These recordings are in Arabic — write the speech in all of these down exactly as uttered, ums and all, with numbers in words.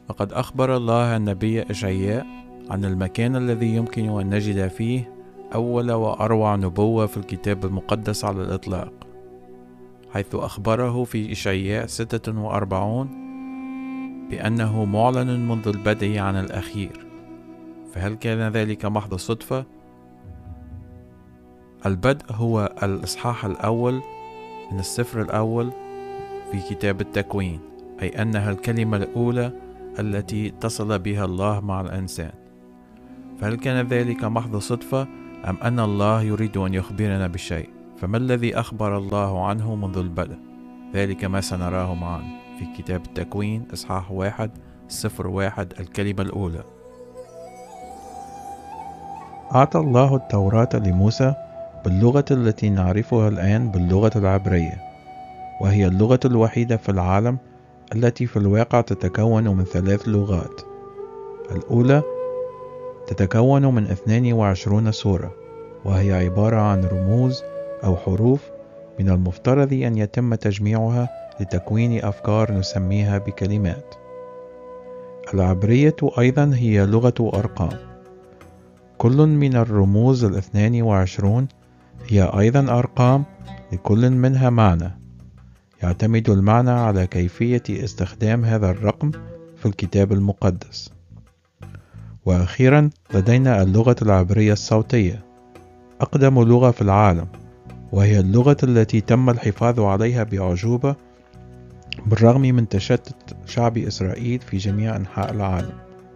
لقد أخبر الله النبي إشعياء عن المكان الذي يمكن أن نجد فيه أول وأروع نبوة في الكتاب المقدس على الإطلاق، حيث أخبره في إشعياء ستة وأربعين بأنه معلن منذ البدء عن الأخير. فهل كان ذلك محض صدفة؟ البدء هو الإصحاح الأول من السفر الأول في كتاب التكوين، أي أنها الكلمة الأولى التي اتصل بها الله مع الإنسان. فهل كان ذلك محض صدفة أم أن الله يريد أن يخبرنا بشيء؟ فما الذي أخبر الله عنه منذ البدء؟ ذلك ما سنراه معا في كتاب التكوين إصحاح واحد صفر واحد الكلمة الأولى. أعطى الله التوراة لموسى باللغة التي نعرفها الآن باللغة العبرية، وهي اللغة الوحيدة في العالم التي في الواقع تتكون من ثلاث لغات. الأولى تتكون من اثنين وعشرين سورة، وهي عبارة عن رموز أو حروف من المفترض أن يتم تجميعها لتكوين أفكار نسميها بكلمات. العبرية أيضا هي لغة أرقام. كل من الرموز الاثنين وعشرون هي أيضا أرقام، لكل منها معنى. يعتمد المعنى على كيفية استخدام هذا الرقم في الكتاب المقدس. وأخيرا لدينا اللغة العبرية الصوتية، أقدم لغة في العالم، وهي اللغة التي تم الحفاظ عليها بأعجوبة بالرغم من تشتت شعب إسرائيل في جميع أنحاء العالم.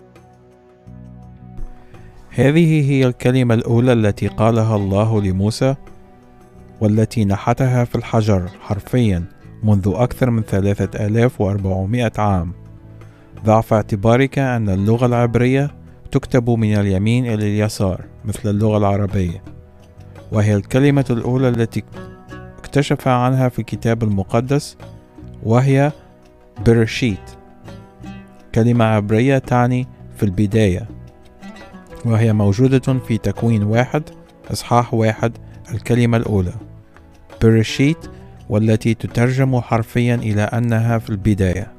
هذه هي الكلمة الأولى التي قالها الله لموسى، والتي نحتها في الحجر حرفيا منذ أكثر من ثلاثة آلاف وأربعمائة عام، ضعف اعتبارك أن اللغة العبرية تكتب من اليمين إلى اليسار مثل اللغة العربية، وهي الكلمة الأولى التي اكتشف عنها في الكتاب المقدس، وهي برشيت، كلمة عبرية تعني في البداية، وهي موجودة في تكوين واحد إصحاح واحد الكلمة الأولى برشيت، والتي تترجم حرفيا إلى أنها في البداية.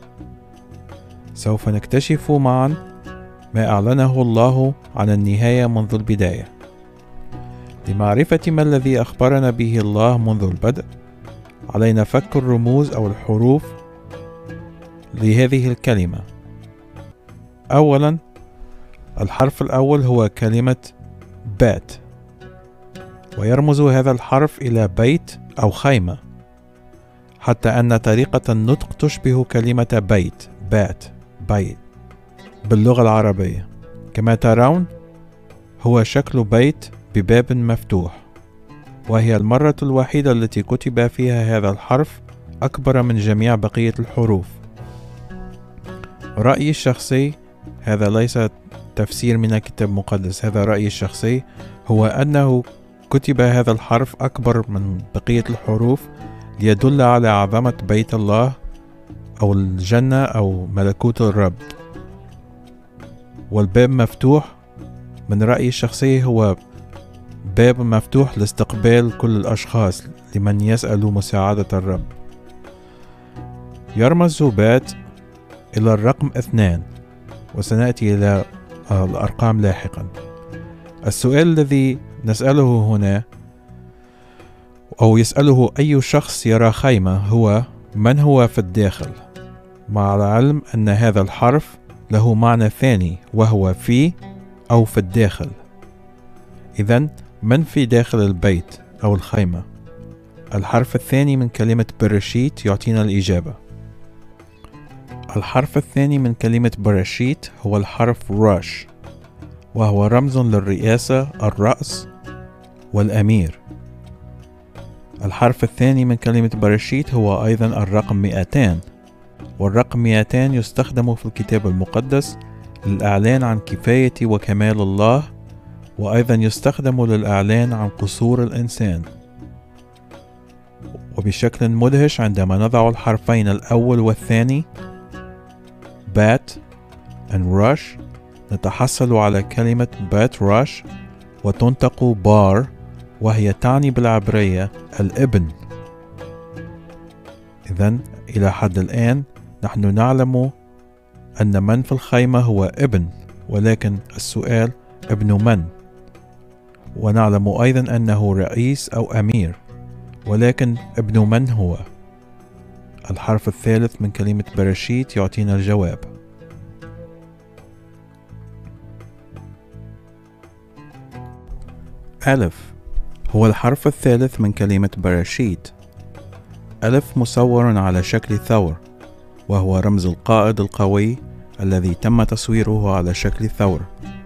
سوف نكتشف معا ما أعلنه الله عن النهاية منذ البداية. لمعرفة ما الذي أخبرنا به الله منذ البدء، علينا فك الرموز أو الحروف لهذه الكلمة. أولا، الحرف الأول هو كلمة بات، ويرمز هذا الحرف إلى بيت أو خيمة، حتى أن طريقة النطق تشبه كلمة بيت بات بيت باللغة العربية. كما ترون هو شكل بيت بباب مفتوح، وهي المرة الوحيدة التي كتب فيها هذا الحرف أكبر من جميع بقية الحروف. رأيي الشخصي، هذا ليس تفسير من الكتاب المقدس، هذا رأيي الشخصي، هو أنه كتب هذا الحرف أكبر من بقية الحروف ليدل على عظمة بيت الله أو الجنة أو ملكوت الرب. والباب مفتوح من رأيي الشخصي هو باب مفتوح لاستقبال كل الأشخاص لمن يسأل مساعدة الرب. يرمز بات إلى الرقم اثنان، وسنأتي إلى الأرقام لاحقا. السؤال الذي نسأله هنا أو يسأله أي شخص يرى خيمة هو: من هو في الداخل؟ مع العلم أن هذا الحرف له معنى ثاني، وهو في أو في الداخل. إذن من في داخل البيت أو الخيمة؟ الحرف الثاني من كلمة برشيت يعطينا الإجابة. الحرف الثاني من كلمة برشيت هو الحرف راش، وهو رمز للرئاسة، الرأس والأمير. الحرف الثاني من كلمة برشيت هو أيضا الرقم مئتان، والرقم مئتان يستخدم في الكتاب المقدس للإعلان عن كفاية وكمال الله، وأيضا يستخدم للإعلان عن قصور الإنسان. وبشكل مدهش عندما نضع الحرفين الأول والثاني بات and rush نتحصل على كلمة بات راش، وتنطق بار، وهي تعني بالعبرية الابن. إذن إلى حد الآن نحن نعلم أن من في الخيمة هو ابن، ولكن السؤال ابن من؟ ونعلم أيضا أنه رئيس أو أمير، ولكن ابن من هو؟ الحرف الثالث من كلمة براشيت يعطينا الجواب. ألف هو الحرف الثالث من كلمة براشيت. ألف مصور على شكل ثور، وهو رمز القائد القوي الذي تم تصويره على شكل ثور.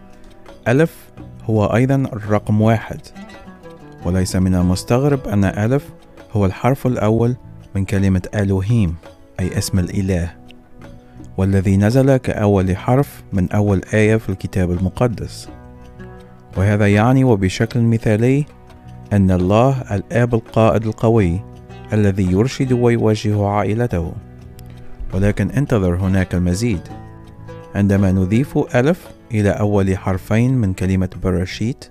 ألف هو أيضا الرقم واحد، وليس من المستغرب أن ألف هو الحرف الأول من كلمة ألوهيم أي اسم الإله، والذي نزل كأول حرف من أول آية في الكتاب المقدس. وهذا يعني وبشكل مثالي أن الله الآب القائد القوي الذي يرشد ويوجه عائلته. ولكن انتظر، هناك المزيد. عندما نضيف ألف إلى أول حرفين من كلمة براشيت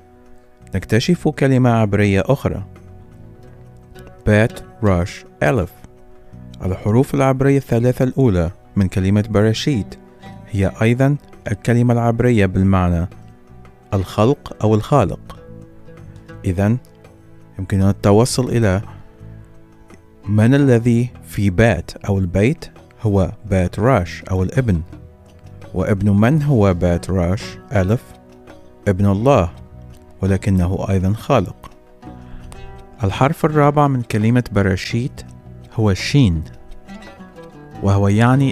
نكتشف كلمة عبرية أخرى، بات راش ألف. الحروف العبرية الثلاثة الأولى من كلمة براشيت هي أيضا الكلمة العبرية بالمعنى الخلق أو الخالق. إذن يمكننا التوصل إلى من الذي في بات أو البيت هو بات راش أو الابن، وابن من هو بات راش ألف؟ ابن الله، ولكنه أيضا خالق. الحرف الرابع من كلمة براشيت هو شين، وهو يعني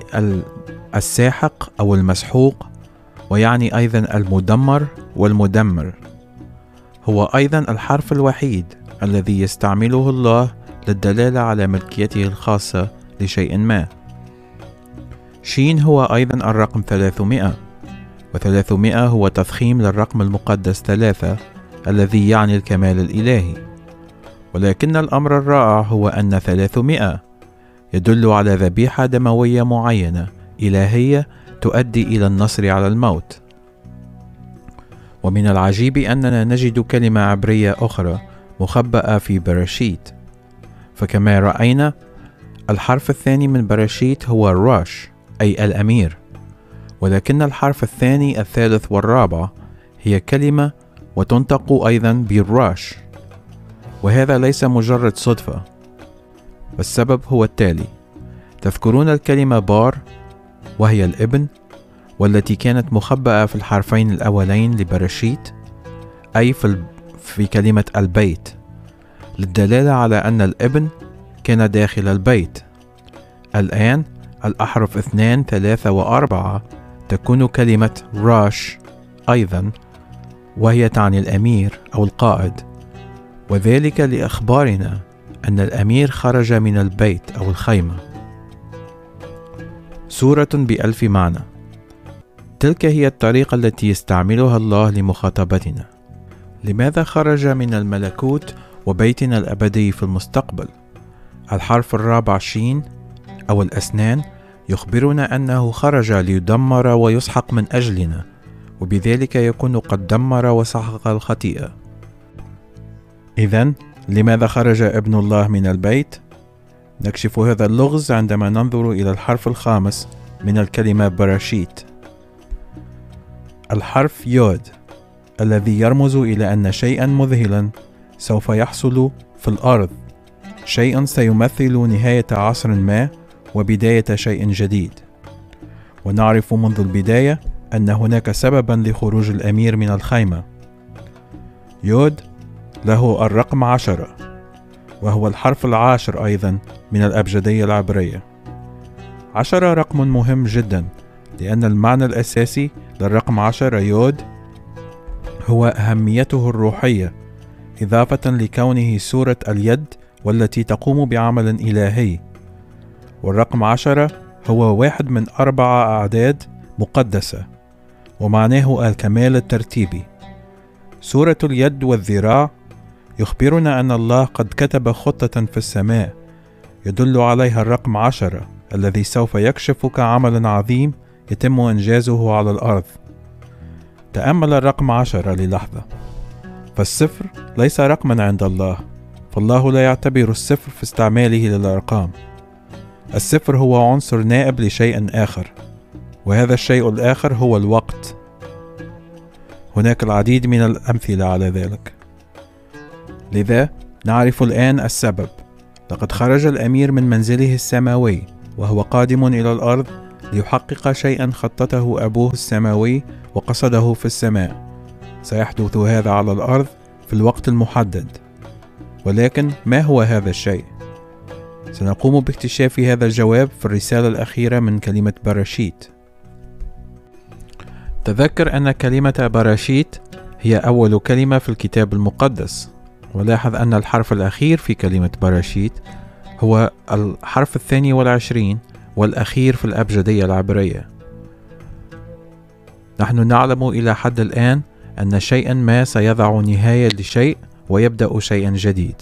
الساحق أو المسحوق، ويعني أيضا المدمر والمدمر. هو أيضا الحرف الوحيد الذي يستعمله الله للدلالة على ملكيته الخاصة لشيء ما. شين هو أيضا الرقم ثلاثمائة، وثلاثمائة هو تضخيم للرقم المقدس ثلاثة الذي يعني الكمال الإلهي. ولكن الأمر الرائع هو أن ثلاثمائة يدل على ذبيحة دموية معينة إلهية تؤدي إلى النصر على الموت. ومن العجيب أننا نجد كلمة عبرية أخرى مخبأة في براشيت. فكما رأينا، الحرف الثاني من براشيت هو راش أي الأمير، ولكن الحرف الثاني الثالث والرابع هي كلمة وتنطق أيضا بالراش، وهذا ليس مجرد صدفة. والسبب هو التالي: تذكرون الكلمة بار وهي الابن، والتي كانت مخبأة في الحرفين الأولين لبراشيت أي في, في كلمة البيت، للدلالة على أن الابن كان داخل البيت. الآن الأحرف اثنان ثلاثة وأربعة تكون كلمة راش أيضا، وهي تعني الأمير أو القائد، وذلك لإخبارنا أن الأمير خرج من البيت أو الخيمة. سورة بألف معنى. تلك هي الطريقة التي يستعملها الله لمخاطبتنا. لماذا خرج من الملكوت وبيتنا الأبدي في المستقبل؟ الحرف الرابع شين أو الأسنان يخبرنا أنه خرج ليدمر ويسحق من أجلنا، وبذلك يكون قد دمر وسحق الخطيئة. إذن لماذا خرج ابن الله من البيت؟ نكشف هذا اللغز عندما ننظر إلى الحرف الخامس من الكلمة براشيت، الحرف يود، الذي يرمز إلى أن شيئا مذهلا سوف يحصل في الأرض، شيء سيمثل نهاية عصر ما وبداية شيء جديد. ونعرف منذ البداية أن هناك سببا لخروج الأمير من الخيمة. يود له الرقم عشرة، وهو الحرف العاشر أيضا من الأبجدية العبرية. عشرة رقم مهم جدا، لأن المعنى الأساسي للرقم عشرة يود هو أهميته الروحية، إضافة لكونه سورة اليد والتي تقوم بعمل إلهي. والرقم عشرة هو واحد من أربعة أعداد مقدسة، ومعناه الكمال الترتيبي. سورة اليد والذراع يخبرنا أن الله قد كتب خطة في السماء يدل عليها الرقم عشرة الذي سوف يكشف كعمل عظيم يتم إنجازه على الأرض. تأمل الرقم عشرة للحظة، فالصفر ليس رقما عند الله، فالله لا يعتبر الصفر في استعماله للأرقام. الصفر هو عنصر نائب لشيء آخر، وهذا الشيء الآخر هو الوقت. هناك العديد من الأمثلة على ذلك. لذا نعرف الآن السبب. لقد خرج الأمير من منزله السماوي وهو قادم إلى الأرض ليحقق شيئا خطته أبوه السماوي وقصده في السماء. سيحدث هذا على الأرض في الوقت المحدد. ولكن ما هو هذا الشيء؟ سنقوم باكتشاف هذا الجواب في الرسالة الأخيرة من كلمة براشيت. تذكر أن كلمة براشيت هي أول كلمة في الكتاب المقدس، ولاحظ أن الحرف الأخير في كلمة براشيت هو الحرف الثاني والعشرين والأخير في الأبجدية العبرية. نحن نعلم إلى حد الآن أن شيئا ما سيضع نهاية لشيء ويبدأ شيئا جديد.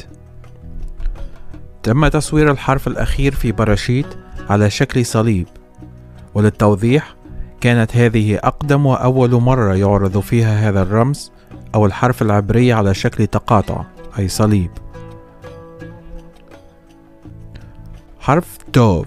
تم تصوير الحرف الأخير في براشيت على شكل صليب، وللتوضيح كانت هذه أقدم وأول مرة يعرض فيها هذا الرمز أو الحرف العبري على شكل تقاطع أي صليب. حرف توف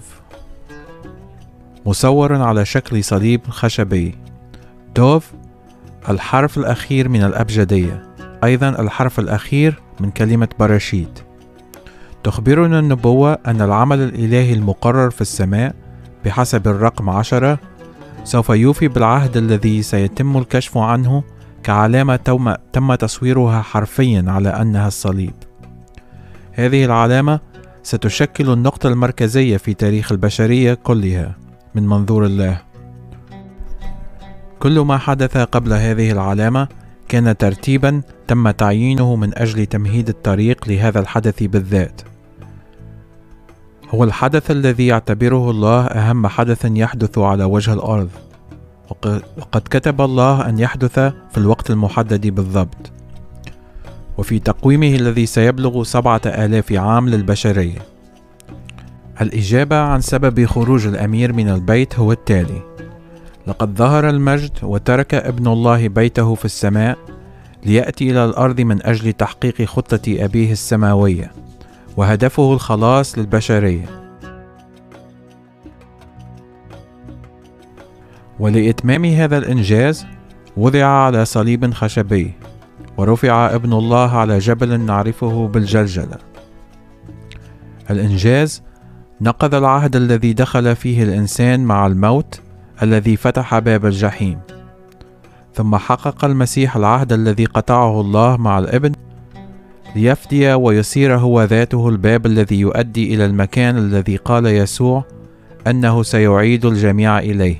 مصور على شكل صليب خشبي. توف الحرف الأخير من الأبجدية، أيضا الحرف الأخير من كلمة براشيت. تخبرنا النبوة أن العمل الإلهي المقرر في السماء بحسب الرقم عشرة سوف يوفي بالعهد الذي سيتم الكشف عنه كعلامة تم تصويرها حرفيا على أنها الصليب. هذه العلامة ستشكل النقطة المركزية في تاريخ البشرية كلها من منظور الله. كل ما حدث قبل هذه العلامة كان ترتيبا تم تعيينه من أجل تمهيد الطريق لهذا الحدث بالذات. هو الحدث الذي يعتبره الله أهم حدث يحدث على وجه الأرض، وقد كتب الله أن يحدث في الوقت المحدد بالضبط، وفي تقويمه الذي سيبلغ سبعة آلاف عام للبشرية. الإجابة عن سبب خروج الأمير من البيت هو التالي: لقد ظهر المجد وترك ابن الله بيته في السماء ليأتي إلى الأرض من أجل تحقيق خطة أبيه السماوية، وهدفه الخلاص للبشرية. ولإتمام هذا الإنجاز وضع على صليب خشبي، ورفع ابن الله على جبل نعرفه بالجلجلة. الإنجاز نقض العهد الذي دخل فيه الإنسان مع الموت الذي فتح باب الجحيم، ثم حقق المسيح العهد الذي قطعه الله مع الابن ليفدي ويصير هو ذاته الباب الذي يؤدي إلى المكان الذي قال يسوع أنه سيعيد الجميع إليه.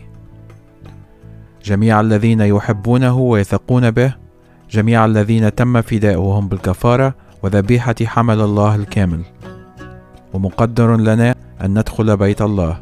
جميع الذين يحبونه ويثقون به، جميع الذين تم فداؤهم بالكفارة وذبيحة حمل الله الكامل، ومقدر لنا أن ندخل بيت الله.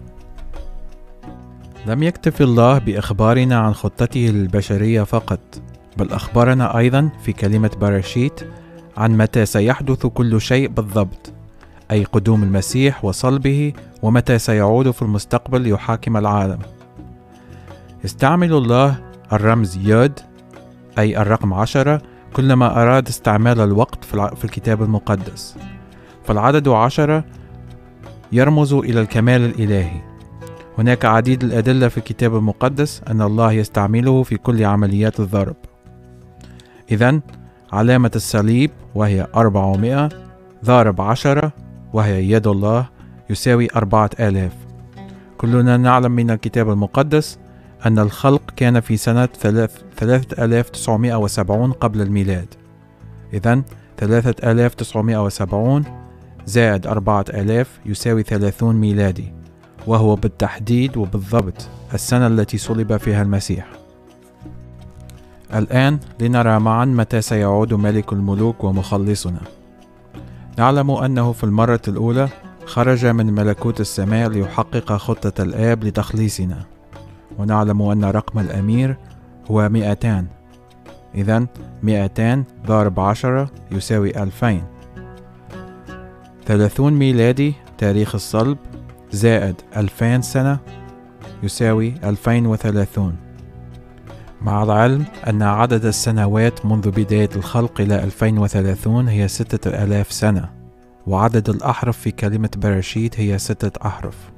لم يكتف الله بإخبارنا عن خطته للبشرية فقط، بل أخبرنا أيضا في كلمة براشيت عن متى سيحدث كل شيء بالضبط، أي قدوم المسيح وصلبه، ومتى سيعود في المستقبل ليحاكم العالم. يستعمل الله الرمز يود أي الرقم عشرة كلما أراد استعمال الوقت في الكتاب المقدس، فالعدد عشرة يرمز إلى الكمال الإلهي. هناك عديد الأدلة في الكتاب المقدس أن الله يستعمله في كل عمليات الضرب. إذن علامة الصليب وهي أربعمائة ضارب عشرة وهي يد الله يساوي أربعة آلاف. كلنا نعلم من الكتاب المقدس أن الخلق كان في سنة ثلاثة آلاف وتسعمائة وسبعين قبل الميلاد. إذن ثلاثة آلاف وتسعمائة وسبعين زائد أربعة آلاف يساوي ثلاثون ميلادي، وهو بالتحديد وبالضبط السنة التي صلب فيها المسيح. الآن لنرى معا متى سيعود ملك الملوك ومخلصنا. نعلم أنه في المرة الأولى خرج من ملكوت السماء ليحقق خطة الآب لتخليصنا، ونعلم أن رقم الأمير هو مئتان. إذن مئتان ضارب عشرة يساوي ألفين. ثلاثون ميلادي تاريخ الصلب زائد ألفين سنة يساوي ألفين وثلاثون، مع العلم أن عدد السنوات منذ بداية الخلق إلى ألفين وثلاثون هي ستة آلاف سنة، وعدد الأحرف في كلمة براشيت هي ستة أحرف.